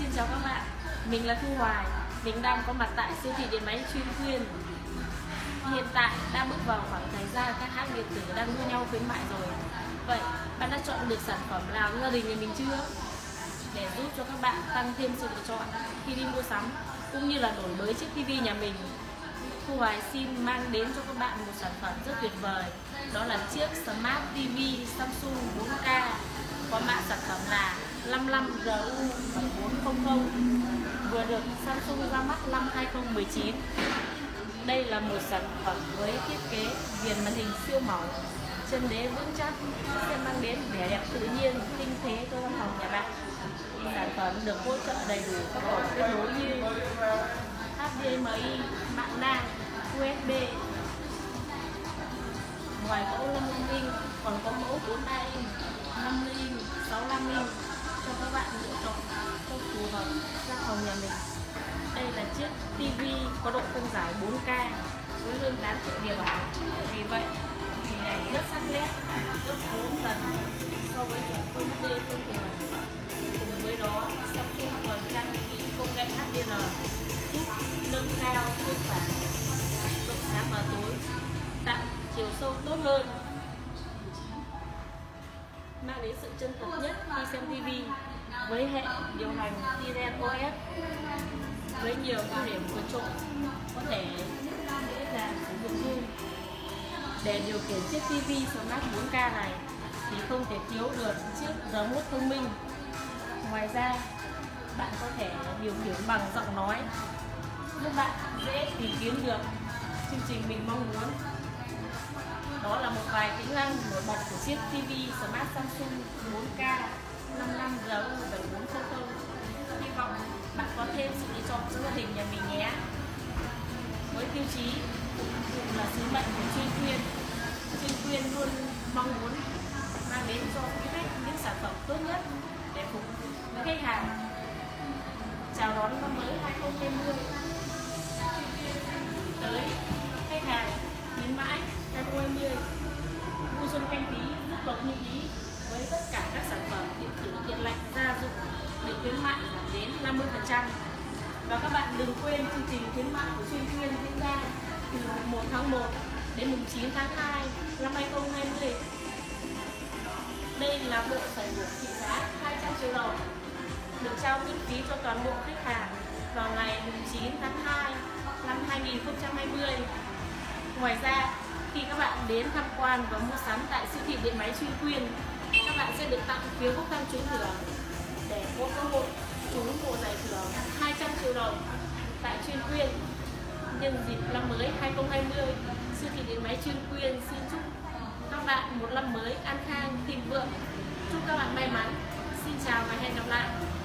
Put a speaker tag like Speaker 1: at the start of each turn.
Speaker 1: Xin chào các bạn, mình là Thu Hoài. Mình đang có mặt tại siêu thị điện máy Chuyên Khuyên. Hiện tại đang bước vào khoảng thời gian các hãng điện tử đang đua nhau khuyến mại rồi. Vậy bạn đã chọn được sản phẩm nào cho gia đình nhà mình chưa? Để giúp cho các bạn tăng thêm sự lựa chọn khi đi mua sắm cũng như là đổi mới chiếc TV nhà mình, Thu Hoài xin mang đến cho các bạn một sản phẩm rất tuyệt vời. Đó là chiếc Smart TV Samsung 4K có mã sản phẩm là 55RU7400, vừa được Samsung ra mắt năm 2019. Đây là một sản phẩm với thiết kế viền màn hình siêu mỏng, chân đế vững chắc, sẽ mang đến vẻ đẹp tự nhiên, tinh tế cho văn phòng nhà bạn. Sản phẩm được hỗ trợ đầy đủ các ổ kết nối như HDMI, mạng LAN, USB. Ngoài mẫu 55 inch còn có mẫu 43 inch, 50 inch, 65 inch cho các bạn lựa chọn cho phù hợp gia phòng nhà mình. Đây là chiếc TV có độ phân giải 4K với hơn 8 triệu điểm ảnh. Vì vậy hình ảnh rất sắc nét, gấp 4 lần so với chuẩn Full HD thông thường. Cùng với đó, Samsung còn trang bị công nghệ HDR giúp nâng cao hiệu quả độ sáng và tối, tạo chiều sâu tốt hơn, mang đến sự chân thật nhất khi xem TV với hệ điều hành Tizen OS với nhiều ưu điểm vượt trội, có thể dễ dàng sử dụng hơn. Để điều khiển chiếc TV Smart 4K này thì không thể thiếu được chiếc remote thông minh. Ngoài ra, bạn có thể điều khiển bằng giọng nói, giúp bạn dễ tìm kiếm được chương trình mình mong muốn. Đó là một vài tính năng nổi bật của chiếc TV Smart Samsung 4K 55RU7400. Hy vọng bạn có thêm sự lựa chọn cho gia đình nhà mình nhé. Với tiêu chí cũng là sứ mệnh của Chuyên Khuyên luôn mong muốn mang đến cho quý khách những sản phẩm tốt nhất để phục vụ với khách hàng. Chào đón năm mới 2020 tới khách hàng, khuyến mãi 2020 vui xuân canh tí, phúc lộc như ý với tất cả các sản phẩm điện tử, điện lạnh, gia dụng được khuyến mại giảm đến 50%. Và các bạn đừng quên chương trình khuyến mại của Chuyên Khuyên diễn ra từ 1 tháng 1 đến 9 tháng 2 năm 2020. Đây là bộ sưởi bột trị giá 200 triệu đồng, được trao miễn phí cho toàn bộ khách hàng vào ngày 9 tháng 2 năm 2020. Ngoài ra, khi các bạn đến tham quan và mua sắm tại siêu thị điện máy Chuyên Khuyên, các bạn sẽ được tặng phiếu bốc thăm trúng thưởng để có cơ hội trúng một giải thưởng 200 triệu đồng tại Chuyên Khuyên. Nhân dịp năm mới 2020, siêu thị điện máy Chuyên Khuyên xin chúc các bạn một năm mới an khang, thịnh vượng. Chúc các bạn may mắn. Xin chào và hẹn gặp lại.